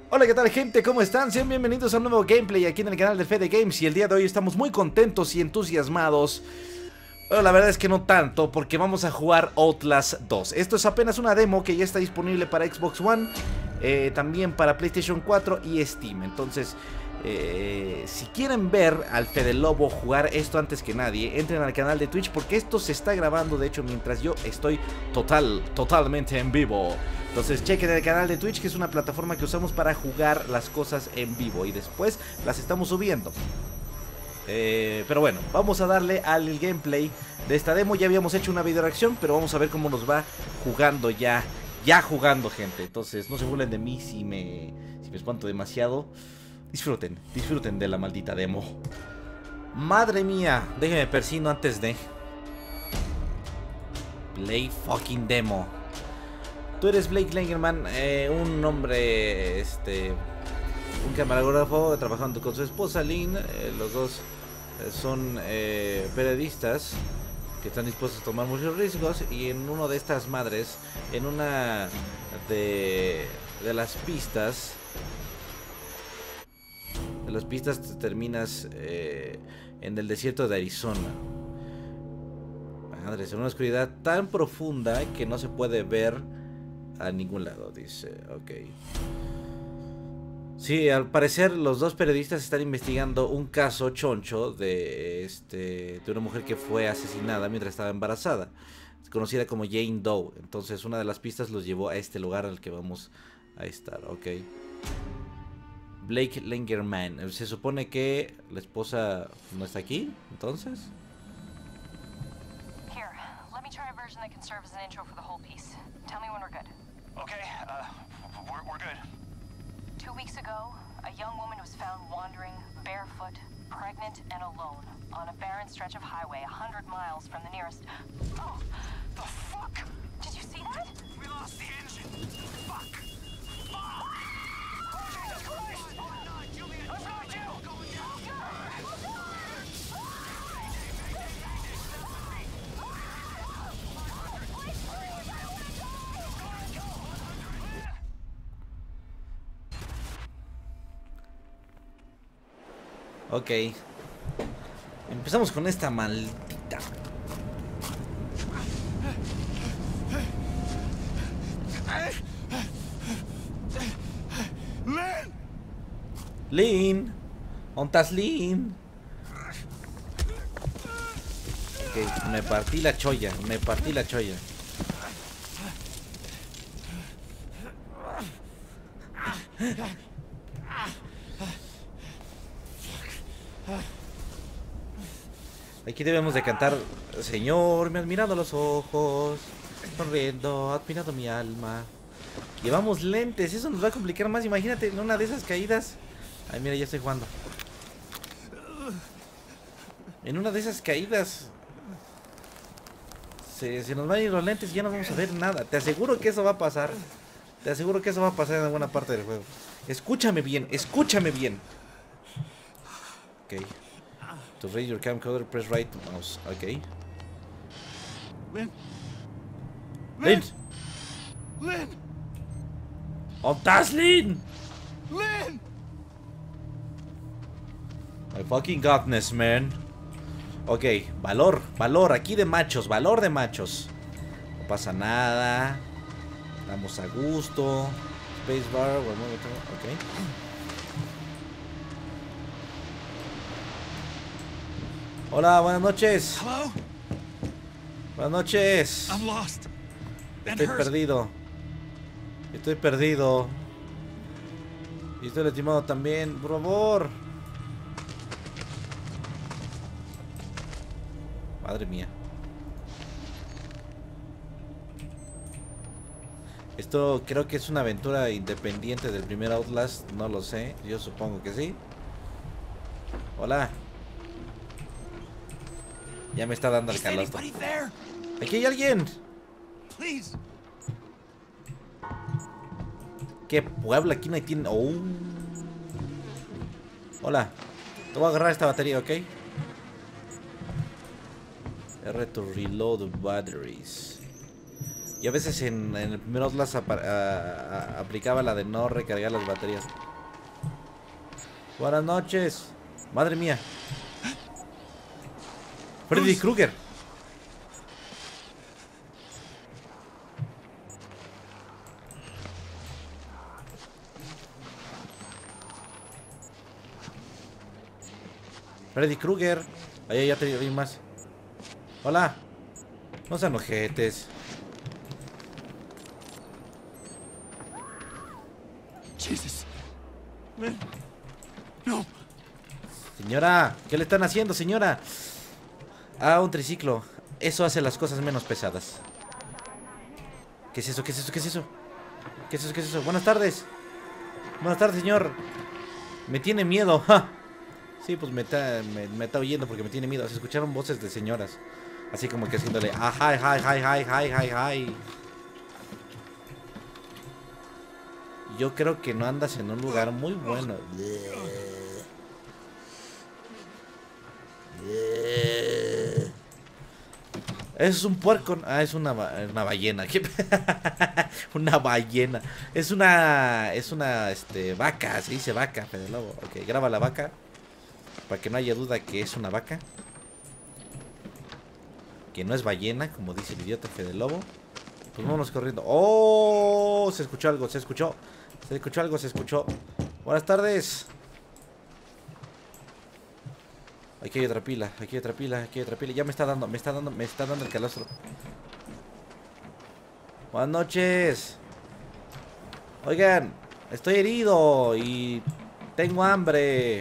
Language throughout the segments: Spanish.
Hola, ¿qué tal, gente? ¿Cómo están? Sean bienvenidos a un nuevo gameplay aquí en el canal de Fede Games. Y el día de hoy estamos muy contentos y entusiasmados. Bueno, la verdad es que no tanto, porque vamos a jugar Outlast 2. Esto es apenas una demo que ya está disponible para Xbox One, también para PlayStation 4 y Steam. Entonces, si quieren ver al Fede Lobo jugar esto antes que nadie, entren al canal de Twitch, porque esto se está grabando, de hecho, mientras yo estoy totalmente en vivo. Entonces chequen el canal de Twitch, que es una plataforma que usamos para jugar las cosas en vivo y después las estamos subiendo. Pero bueno, vamos a darle al gameplay de esta demo. Ya habíamos hecho una video reacción, pero vamos a ver cómo nos va jugando ya jugando, gente. Entonces no se burlen de mí si me espanto demasiado. Disfruten de la maldita demo. Madre mía, déjenme persino antes de play fucking demo. Tú eres Blake Langerman, un hombre, un camarógrafo trabajando con su esposa Lynn. Los dos son periodistas que están dispuestos a tomar muchos riesgos. Y en uno de estas madres, en una de las pistas, te terminas en el desierto de Arizona. Madres, en una oscuridad tan profunda que no se puede ver a ningún lado, dice. Ok. Sí, al parecer los dos periodistas están investigando un caso choncho de una mujer que fue asesinada mientras estaba embarazada, conocida como Jane Doe. Entonces una de las pistas los llevó a este lugar al que vamos a estar. Ok. Blake Langerman. Se supone que la esposa no está aquí, entonces. Here, let me try a version that can serve as an intro for the whole piece. Tell me when we're good. Okay, we're good. 2 weeks ago, a young woman was found wandering, barefoot, pregnant, and alone on a barren stretch of highway 100 miles from the nearest... Oh, the fuck? Did you see that? We lost the engine. Fuck. Fuck. Oh, Jesus Christ! Oh, no, Julian, I've got you! Going down. Ok. Empezamos con esta maldita. Lynn. ¿Ontas Lynn? Ok, me partí la cholla. Aquí debemos de cantar: Señor, me has mirado a los ojos, sonriendo, admirado mi alma. Llevamos lentes, eso nos va a complicar más. Imagínate en una de esas caídas. Ay, mira, ya estoy jugando. En una de esas caídas se nos van a ir los lentes y ya no vamos a ver nada. Te aseguro que eso va a pasar. En alguna parte del juego. Escúchame bien. Ok. To raise your camcorder, press right mouse. Ok. Lynn. ¿Ontas Lynn? My fucking godness, man. Ok, valor, aquí de machos, valor de machos. No pasa nada. Estamos a gusto. Spacebar, ok. Hola, buenas noches. Hello? Buenas noches. I'm lost. Estoy perdido. Y estoy lastimado también, por favor. Madre mía. Esto creo que es una aventura independiente del primer Outlast. No lo sé, yo supongo que sí. Hola. Ya me está dando el calor. Aquí hay alguien. Please. ¿Qué pueblo? Aquí no hay tienda. Oh. Hola. Te voy a agarrar esta batería, ¿ok? R to reload batteries. Y a veces en el primer Outlast aplicaba la de no recargar las baterías. Buenas noches. Madre mía. Freddy Krueger. Freddy Krueger. Ahí ya te vi más. Hola. No sean ojetes. Jesus. Man. No. Señora, ¿qué le están haciendo, señora? Ah, un triciclo. Eso hace las cosas menos pesadas. ¿Qué es eso? ¿Qué es eso? ¿Qué es eso? ¿Qué es eso? ¿Qué es eso? Buenas tardes. Buenas tardes, señor. Me tiene miedo. ¡Ja! Sí, pues me está oyendo porque me tiene miedo. Se escucharon voces de señoras. Así como que haciéndole ay, ay, ay, ay, ay, ay, ay. Yo creo que no andas en un lugar muy bueno. Es un puerco. Ah, es una ballena. ¿Qué? Una ballena. Es una vaca. Se dice vaca, Fede Lobo. Ok, graba la vaca. Para que no haya duda que es una vaca. Que no es ballena, como dice el idiota Fede Lobo. Pues vámonos corriendo. ¡Oh! Se escuchó algo, se escuchó. Se escuchó algo, se escuchó. Buenas tardes. Aquí hay otra pila, aquí hay otra pila, aquí hay otra pila. Ya me está dando el calostro. Buenas noches. Oigan, estoy herido y tengo hambre.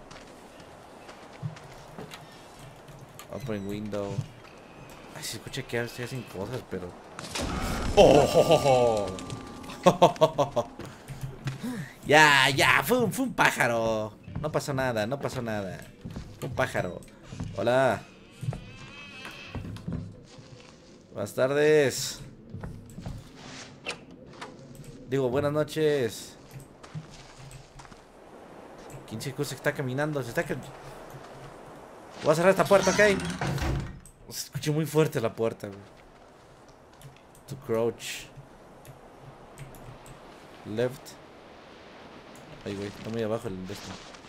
Open window. Ay, se escucha que se hacen cosas, pero... ¡Oh! Ya, fue un pájaro. No pasó nada, no pasó nada. Fue un pájaro. Hola. Buenas tardes. Digo, buenas noches. ¿Quién se está caminando? Se está... Voy a cerrar esta puerta, ¿ok? Se escucha muy fuerte la puerta, güey. To crouch. Left. Ay, güey, está muy abajo el de esto.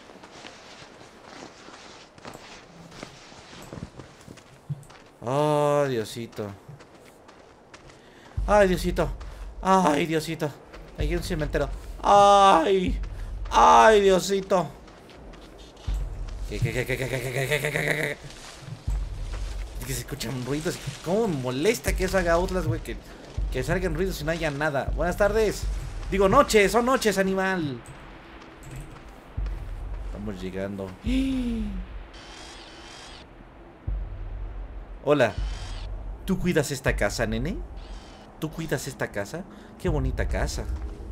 Oh, Diosito. Ay, Diosito. Ay, Diosito. Hay un cementerio. Ay. Ay, Diosito. ¿Qué? Es que se escuchan ruidos. ¿Cómo me molesta que eso haga Outlast, güey? Que salgan ruidos y no haya nada. Buenas tardes. Digo, noches, son noches, animal. Estamos llegando. Hola. ¿Tú cuidas esta casa, nene? ¿Tú cuidas esta casa? Qué bonita casa.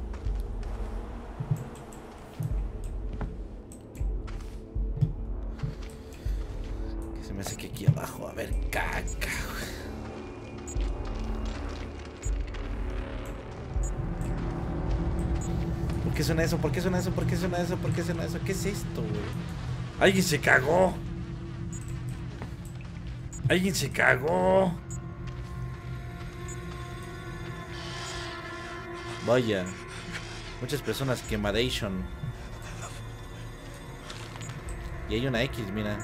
Que se me hace que aquí abajo va a haber caca. ¿Por qué suena eso? ¿Por qué suena eso? ¿Por qué suena eso? ¿Por qué suena eso? ¿Qué es esto, güey? ¡Alguien se cagó! ¡Alguien se cagó! Vaya. Muchas personas quemadation. Y hay una X, mira.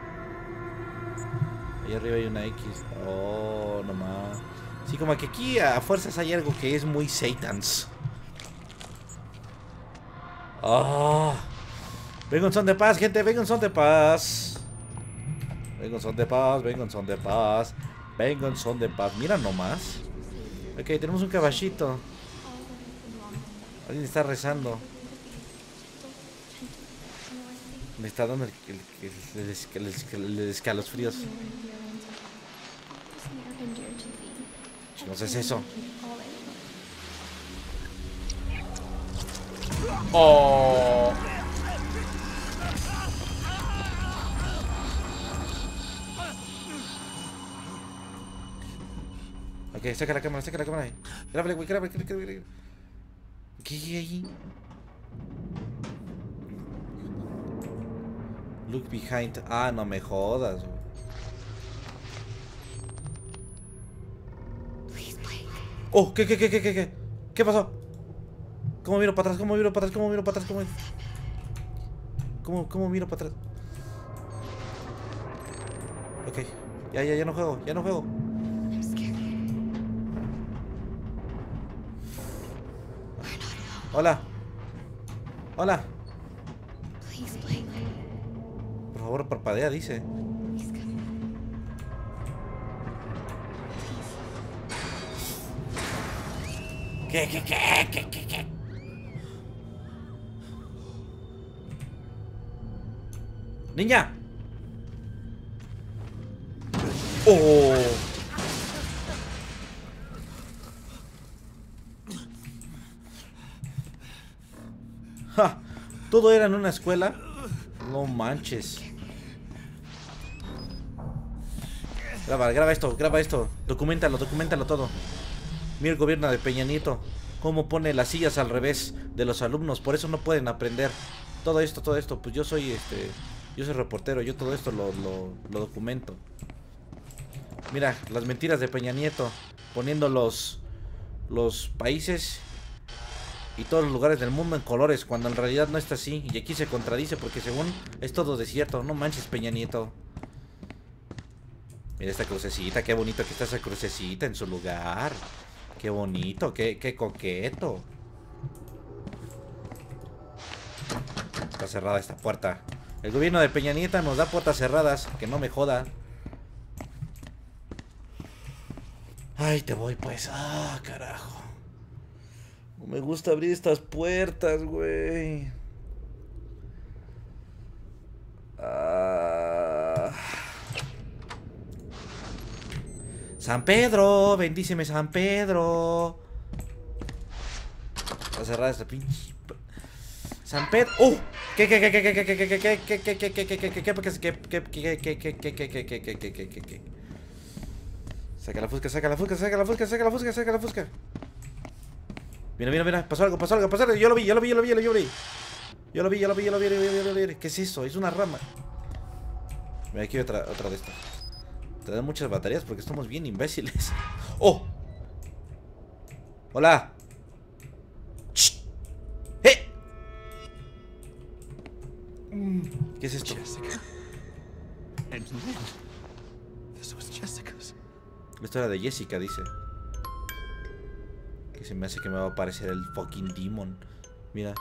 Ahí arriba hay una X. Oh, no más. Sí, como que aquí a fuerzas hay algo que es muy Satans. Oh. Venga un son de paz, gente. Venga un son de paz. Venga un son de paz. Venga un son de paz. Venga un son de paz. Mira nomás. Ok, tenemos un caballito. Alguien está rezando. Me está dando el escalofríos. No sé, es eso. Oh. Ok, saca la cámara, saca la cámara. Grábale, güey, grábale. ¿Qué hay ahí? Look behind. Ah, no me jodas, güey. Oh, ¿qué? ¿Qué pasó? ¿Cómo miro para atrás? ¿Cómo miro para atrás? ¿Cómo miro para atrás? ¿Cómo miro para atrás? Ok. Ya no juego. Ya no juego. Hola. Hola. Por favor, parpadea, dice. ¿Qué? ¡Niña! ¡Oh! ¡Ja! ¿Todo era en una escuela? No manches. Graba esto. Documentalo todo. Mira el gobierno de Peña Nieto. Cómo pone las sillas al revés de los alumnos. Por eso no pueden aprender. Todo esto. Pues yo soy reportero. Yo todo esto lo documento. Mira, las mentiras de Peña Nieto. Poniendo los países y todos los lugares del mundo en colores, cuando en realidad no está así. Y aquí se contradice porque según es todo desierto. No manches, Peña Nieto. Mira esta crucecita, qué bonito que está esa crucecita en su lugar. Qué bonito, qué coqueto. Está cerrada esta puerta. El gobierno de Peña Nieto nos da puertas cerradas. Que no me joda. Ay, te voy pues. Ah, carajo. No me gusta abrir estas puertas, güey. San Pedro, bendíceme San Pedro. Está cerrada esta pinche. San Pedro. ¿Qué? Saca la fusca. Mira, pasó algo. Yo lo vi. ¿Qué es eso? Es una rama. Mira, aquí hay otra de estas. Te dan muchas baterías porque estamos bien imbéciles. ¡Oh! ¡Hola! ¡Shh! ¿Qué es esto? Esto era de Jessica, dice. Que se me hace que me va a aparecer el fucking demon. Mira.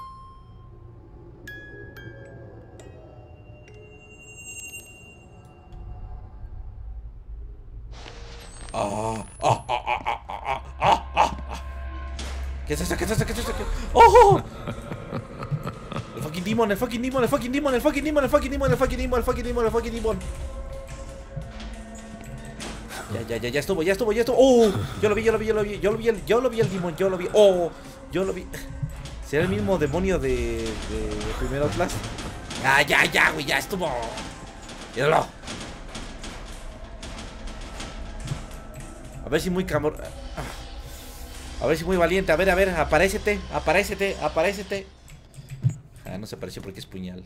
¿Qué es eso? ¡Oh! El fucking demon. Ya estuvo. ¡Oh! Yo lo vi el demon. ¡Oh! Yo lo vi. ¿Será el mismo demonio de Primero Outlast? Ya, güey, ya estuvo. Míralo. A ver si muy A ver si muy valiente. A ver, aparécete. No se apareció porque es puñal.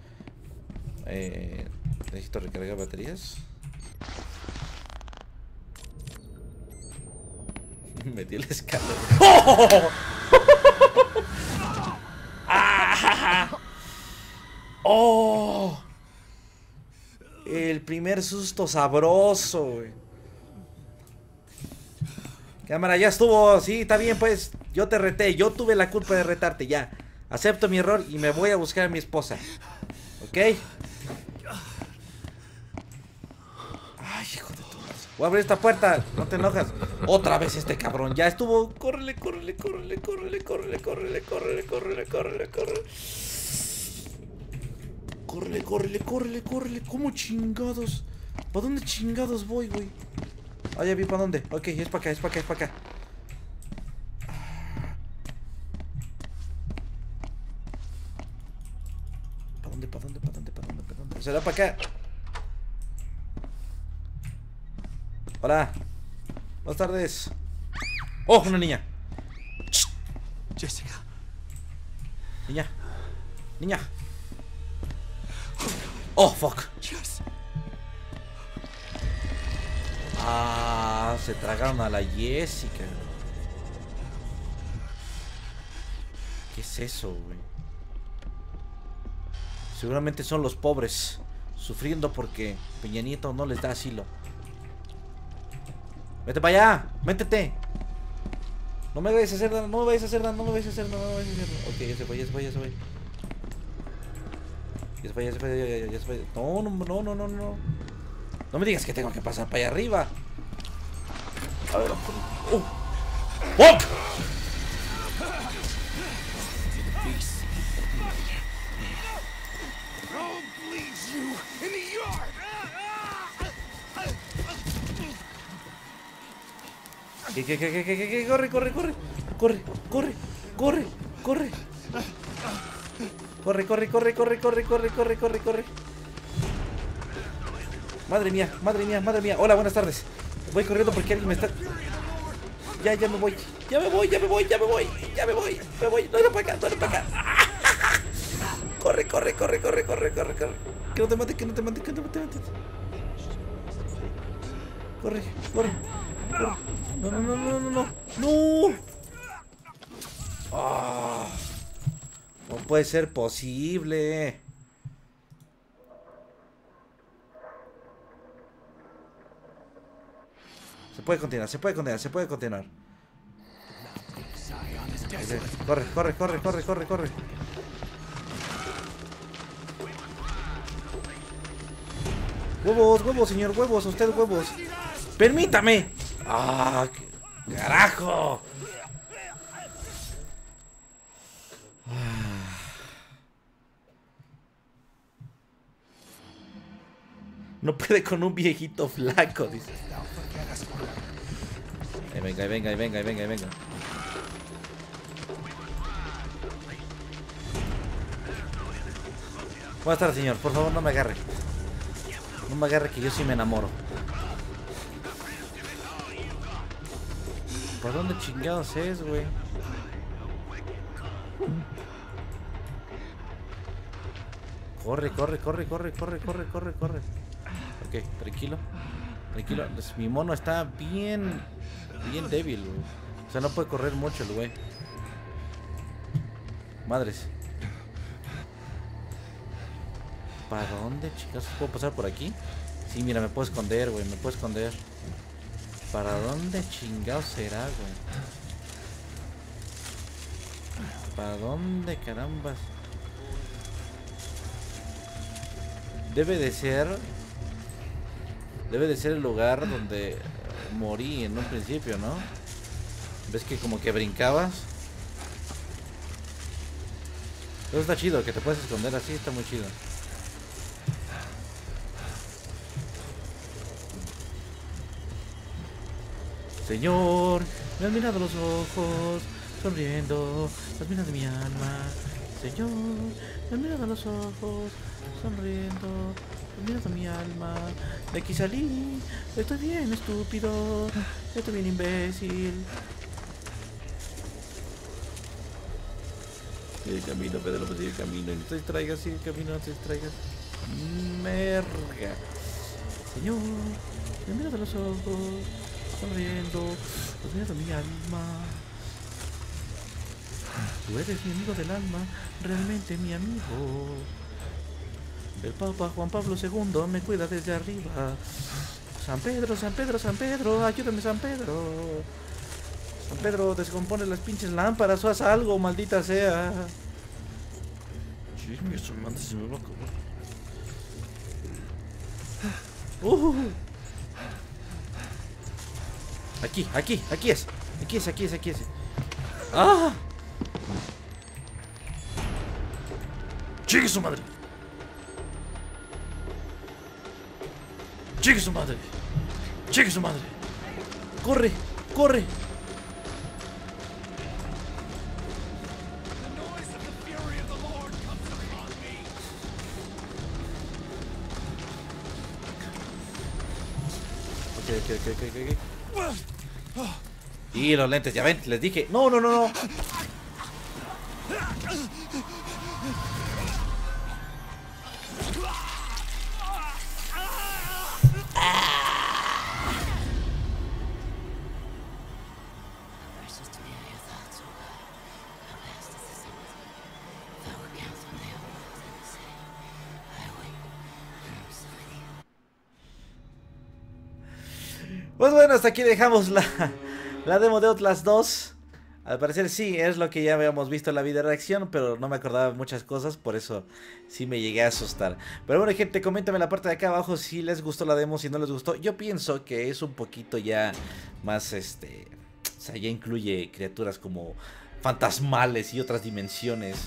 Necesito recargar baterías. Metí el escalón. ¡Oh! ¡Oh! El primer susto sabroso, güey. Cámara, ya estuvo. Sí, está bien, pues. Yo te reté. Yo tuve la culpa de retarte, ya. Acepto mi error y me voy a buscar a mi esposa. ¿Ok? Ay, hijo de tu madre. Voy a abrir esta puerta. No te enojas. Otra vez este cabrón. Ya estuvo. Córrele. ¿Cómo chingados? ¿Para dónde chingados voy, güey? Ah, ya vi para dónde. Ok, es para acá. ¿Para dónde? ¿Será para acá? Hola. Buenas tardes. Oh, una niña. Jessica. Niña. Oh, fuck. Yes. Se tragaron a la Jessica. es eso, güey? Seguramente son los pobres sufriendo porque Peña Nieto no les da asilo. Vete para allá, métete. No me vayas a hacer nada, no me vayas a hacer nada, no me vayas a hacer nada, no me vayas a hacer nada. Ok, ya se fue, ya se fue, ya se fue. Ya se fue, ya se fue, ya se fue. No, no, no, no, no, no. No me digas que tengo que pasar para allá arriba. A ver, ¡fuck! ¿Qué? Corre, corre, corre. Corre, corre, corre, corre. Corre, corre, corre, corre, corre, corre, corre, corre, corre. Madre mía, madre mía, madre mía. Hola, buenas tardes. Voy corriendo porque alguien me está... Ya me voy. Ya me voy, ya me voy, ya me voy. Ya me voy, me voy. No era para acá, no era para acá. Corre, corre, corre, corre, corre, corre, corre. Que no te mate, que no te mate, que no te mate. Corre, corre, corre. No, no, no, no, no, no. No. Oh, no puede ser posible. Se puede continuar, se puede continuar, se puede continuar. Corre, corre, corre, corre, corre, corre. Huevos, huevos, señor, huevos, usted huevos. Permítame. Ah, carajo. No puede con un viejito flaco, dice. Venga, venga, venga, venga, venga. Buenas tardes, señor. Por favor, no me agarre. No me agarre que yo sí me enamoro. ¿Por dónde chingados es, güey? Corre, corre, corre, corre, corre, corre, corre, corre. Ok, tranquilo. Tranquilo. Mi mono está bien débil, güey. O sea, no puede correr mucho el güey. Madres. ¿Para dónde, chicas? ¿Puedo pasar por aquí? Sí, mira, me puedo esconder, güey. Me puedo esconder. ¿Para dónde chingados será, güey? ¿Para dónde, carambas? Debe de ser el lugar donde morí en un principio, ¿no? ¿Ves que como que brincabas? Eso está chido, que te puedes esconder así, está muy chido. Señor, me has mirado los ojos, sonriendo, las miras de mi alma. Señor, me has mirado los ojos, sonriendo, las miras de mi alma. De aquí salí, estoy bien estúpido, estoy bien imbécil. Sigue el camino, Pedro, sigue el camino. No te distraigas, sigue el camino, no te distraigas. Merga. Señor, me miras a los ojos, sonriendo, los miras a mi alma. Tú eres mi amigo del alma, realmente mi amigo. El Papa Juan Pablo II me cuida desde arriba. San Pedro, San Pedro, San Pedro, ayúdame, San Pedro. San Pedro, descompone las pinches lámparas o haz algo, maldita sea. Chingue, su madre se me va a acabar. Aquí es. ¡Ah! ¡Chingue su madre! ¡Chingue su madre! ¡Chingue su madre! ¡Corre! ¡Corre! Ok. Y los lentes, ya ven, les dije. No. Pues bueno, hasta aquí dejamos la demo de Outlast 2. Al parecer sí, es lo que ya habíamos visto en la video reacción, pero no me acordaba de muchas cosas, por eso sí me llegué a asustar. Pero bueno, gente, coméntame en la parte de acá abajo si les gustó la demo, si no les gustó. Yo pienso que es un poquito ya más, o sea, ya incluye criaturas como fantasmales y otras dimensiones.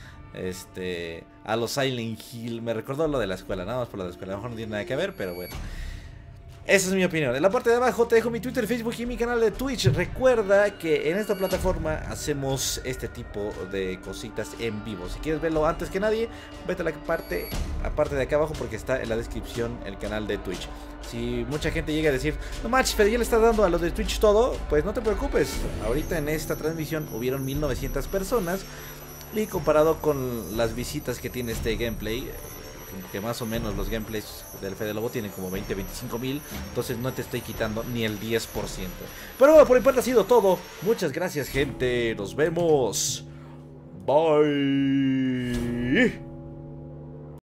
A los Silent Hill, me recordó lo de la escuela, nada más por lo de la escuela, a lo mejor no tiene nada que ver, pero bueno. Esa es mi opinión. En la parte de abajo te dejo mi Twitter, Facebook y mi canal de Twitch. Recuerda que en esta plataforma hacemos este tipo de cositas en vivo. Si quieres verlo antes que nadie, vete a la parte de acá abajo porque está en la descripción el canal de Twitch. Si mucha gente llega a decir, no manches, pero ya le estás dando a lo de Twitch todo, pues no te preocupes. Ahorita en esta transmisión hubieron 1900 personas y comparado con las visitas que tiene este gameplay, que más o menos los gameplays del Fede Lobo tienen como 20-25 mil, entonces no te estoy quitando ni el 10%. Pero bueno, por mi parte ha sido todo. Muchas gracias, gente. Nos vemos. Bye.